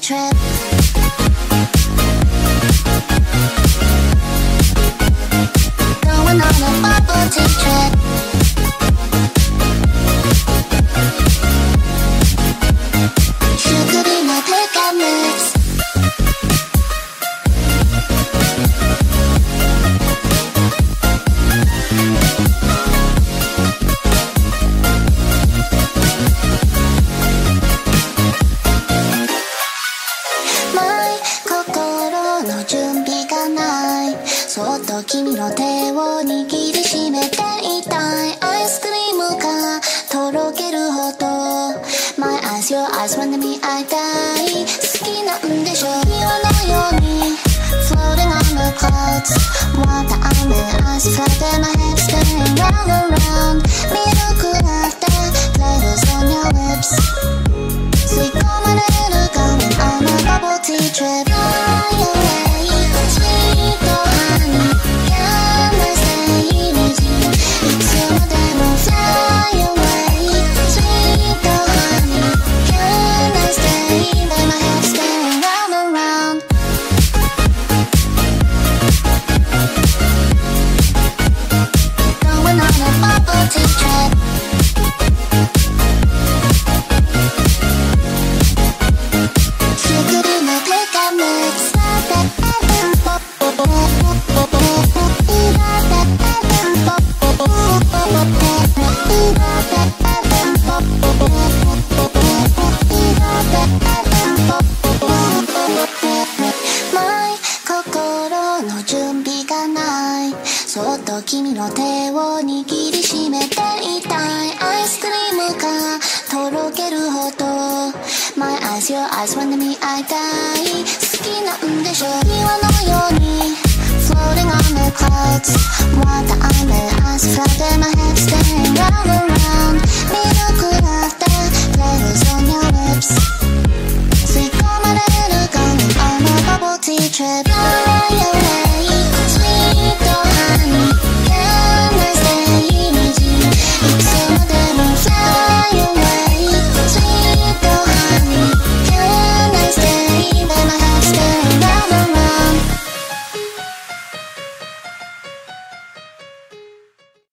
trip. Going on a bubble tea trip. Sugar be my pickup mix. My 心の準備がない。そっと君の手を握りしめていたい。アイスクリームがとろけるほど My eyes, your eyes まで見合いたい。好きなんでしょ岩のように Floating on the clouds また雨 Eyes flooded my head spinning round and round ミルクラテ Flavors on your lips 吸い込まれる画面 I'm a bubble tea trip Fly away Sweet honey Can I stay with you いつまでも Fly away Sweet honey Can I stay Let my head spinning round and round Going on a bubble tea trip Sugar in my pickup mix My 心の準備がないそっと君の手を握りしめていたいアイスクリームがとろけるほど My eyes, your eyes まで見合いたい好きなんでしょ岩のように Floating on the clouds また雨